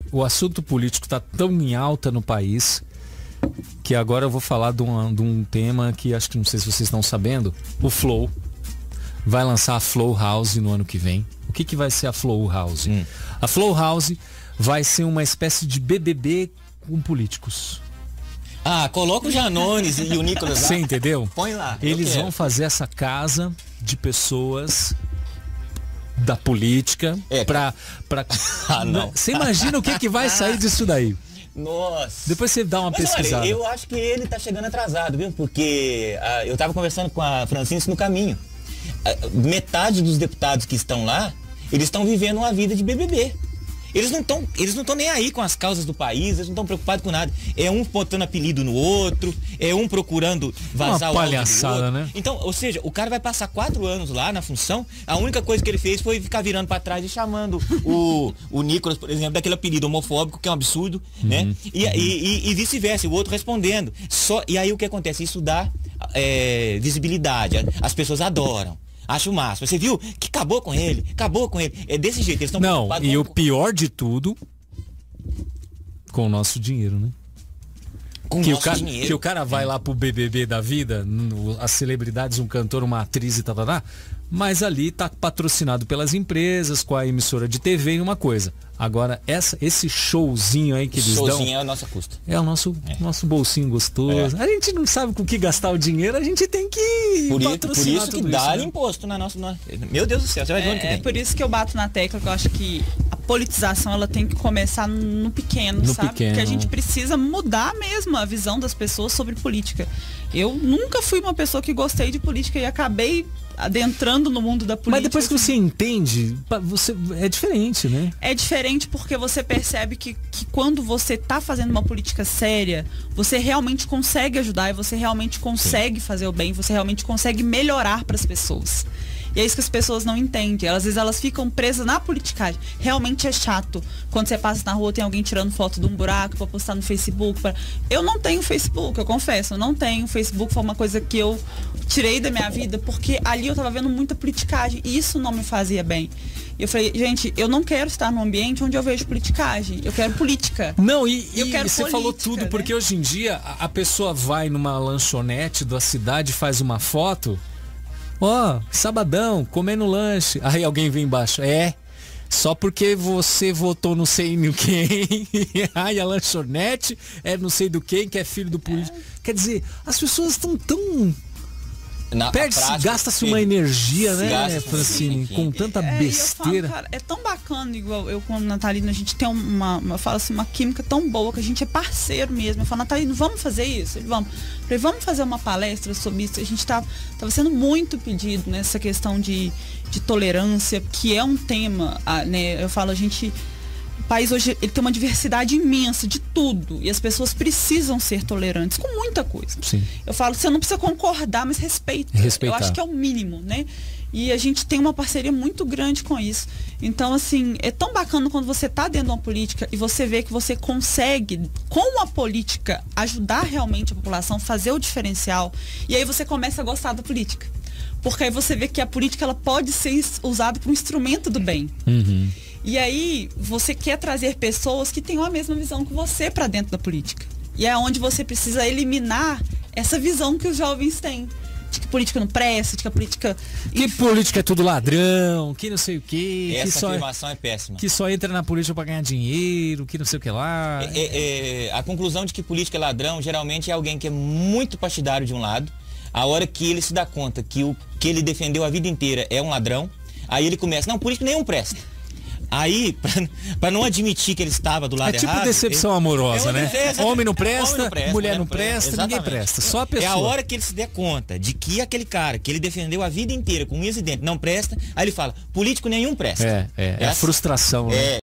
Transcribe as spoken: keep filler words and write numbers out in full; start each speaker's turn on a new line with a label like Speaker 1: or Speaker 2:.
Speaker 1: o assunto político está tão em alta no país que agora eu vou falar de um, de um tema que acho que não sei se vocês estão sabendo. O Flow vai lançar a Flow House no ano que vem. O que, que vai ser a Flow House? Hum. A Flow House vai ser uma espécie de B B B com políticos.
Speaker 2: Ah, coloca o Janones e o Nicolas lá.
Speaker 1: Você entendeu?
Speaker 2: Põe lá.
Speaker 1: Eles vão fazer essa casa de pessoas da política é. pra... pra...
Speaker 2: Ah, não.
Speaker 1: Você imagina o que, que vai sair disso daí?
Speaker 2: Nossa.
Speaker 1: Depois você dá uma
Speaker 2: Mas,
Speaker 1: pesquisada.
Speaker 2: Olha, eu acho que ele tá chegando atrasado, viu? Porque ah, eu tava conversando com a Francisco no caminho. Ah, metade dos deputados que estão lá, eles estão vivendo uma vida de B B B. Eles não estão eles não estão nem aí com as causas do país, eles não estão preocupados com nada. É um botando apelido no outro, é um procurando vazar
Speaker 1: uma
Speaker 2: o áudio
Speaker 1: palhaçada,
Speaker 2: do outro.
Speaker 1: né?
Speaker 2: Então, ou seja, o cara vai passar quatro anos lá na função, a única coisa que ele fez foi ficar virando para trás e chamando o, o Nicolas, por exemplo, daquele apelido homofóbico, que é um absurdo, uhum, né? E, uhum. e, e, e vice-versa, o outro respondendo. Só, e aí o que acontece? Isso dá é, visibilidade, as pessoas adoram. Acho o máximo. Você viu que acabou com ele, acabou com ele. É desse jeito, eles estão
Speaker 1: Não, e
Speaker 2: com...
Speaker 1: o pior de tudo, com o nosso dinheiro, né?
Speaker 2: Com
Speaker 1: que,
Speaker 2: o nosso
Speaker 1: o cara,
Speaker 2: dinheiro.
Speaker 1: que o cara vai lá pro B B B da vida, no, as celebridades, um cantor, uma atriz e tal, tal, tal, mas ali tá patrocinado pelas empresas, com a emissora de T V e uma coisa. Agora, essa, esse showzinho aí que eles
Speaker 2: showzinho
Speaker 1: dão...
Speaker 2: Showzinho é a nossa custa.
Speaker 1: É o nosso, é. nosso bolsinho gostoso. É. A gente não sabe com o que gastar o dinheiro, a gente tem que
Speaker 2: por
Speaker 1: patrocinar
Speaker 2: isso, por isso que dá
Speaker 1: isso, né?
Speaker 2: imposto na nossa... Na... Meu Deus do céu, você vai ver onde que
Speaker 3: É,
Speaker 2: tem.
Speaker 3: é por isso que eu bato na tecla, que eu acho que a politização ela tem que começar no pequeno,
Speaker 1: no
Speaker 3: sabe?
Speaker 1: Pequeno.
Speaker 3: Porque a gente precisa mudar mesmo a visão das pessoas sobre política. Eu nunca fui uma pessoa que gostei de política e acabei adentrando no mundo da política.
Speaker 1: Mas depois que você entende, você, é diferente, né?
Speaker 3: É diferente porque você percebe que, que quando você está fazendo uma política séria, você realmente consegue ajudar e você realmente consegue Sim. fazer o bem, você realmente consegue melhorar para as pessoas. E é isso que as pessoas não entendem. Às vezes elas ficam presas na politicagem. Realmente é chato. Quando você passa na rua, tem alguém tirando foto de um buraco para postar no Facebook. Pra... Eu não tenho Facebook, eu confesso. Eu não tenho Facebook. Foi uma coisa que eu tirei da minha vida porque ali eu tava vendo muita politicagem. E isso não me fazia bem. E eu falei, gente, eu não quero estar num ambiente onde eu vejo politicagem. Eu quero política.
Speaker 1: Não, e,
Speaker 3: eu
Speaker 1: e
Speaker 3: quero
Speaker 1: você
Speaker 3: política,
Speaker 1: falou tudo,
Speaker 3: né?
Speaker 1: porque hoje em dia a, a pessoa vai numa lanchonete da cidade, faz uma foto... Ó, oh, sabadão, comendo lanche. Aí alguém vem embaixo. É, só porque você votou não sei no quem. Ai, a lanchonete é não sei do quem, que é filho do político. É. Quer dizer, as pessoas estão tão... Perde-se, gasta-se uma energia, né, gasta, Francine, sim, com tanta
Speaker 3: é,
Speaker 1: besteira.
Speaker 3: Falo, cara, é tão bacana, igual eu com a Natalina, a gente tem uma, eu falo assim, uma química tão boa que a gente é parceiro mesmo. Eu falo, Natalina, vamos fazer isso? Ele, vamos. Eu falei, vamos fazer uma palestra sobre isso. A gente tá, tava sendo muito pedido nessa questão de, de tolerância, que é um tema, né? Eu falo, a gente... O país hoje ele tem uma diversidade imensa de tudo e as pessoas precisam ser tolerantes com muita coisa.
Speaker 1: Sim.
Speaker 3: Eu falo, você não precisa concordar, mas respeita.
Speaker 1: Respeitar.
Speaker 3: Eu acho que é o mínimo, né? E a gente tem uma parceria muito grande com isso. Então, assim, é tão bacana quando você está dentro de uma política e você vê que você consegue, com a política, ajudar realmente a população, fazer o diferencial. E aí você começa a gostar da política. Porque aí você vê que a política ela pode ser usada como um instrumento do bem.
Speaker 1: Uhum.
Speaker 3: E aí você quer trazer pessoas que tenham a mesma visão que você para dentro da política. E é onde você precisa eliminar essa visão que os jovens têm. De que política não presta, de que a política...
Speaker 1: Que política é tudo ladrão, que não sei o quê.
Speaker 2: Essa
Speaker 1: que só
Speaker 2: afirmação é péssima.
Speaker 1: Que só entra na política para ganhar dinheiro, que não sei o que lá.
Speaker 2: É, é, é, a conclusão de que política é ladrão geralmente é alguém que é muito partidário de um lado. A hora que ele se dá conta que o que ele defendeu a vida inteira é um ladrão, aí ele começa, não, político nenhum presta. Aí, para não admitir que ele estava do lado
Speaker 1: errado... É tipo
Speaker 2: errado,
Speaker 1: decepção ele, amorosa, é né?
Speaker 2: Decepção,
Speaker 1: Homem não presta,
Speaker 2: homem não presta
Speaker 1: mulher não presta, presta ninguém presta. Só a pessoa.
Speaker 2: É a hora que ele se der conta de que aquele cara que ele defendeu a vida inteira com unhas e dentes não presta, aí ele fala, político nenhum presta.
Speaker 1: É, é, é a frustração, né?
Speaker 2: É.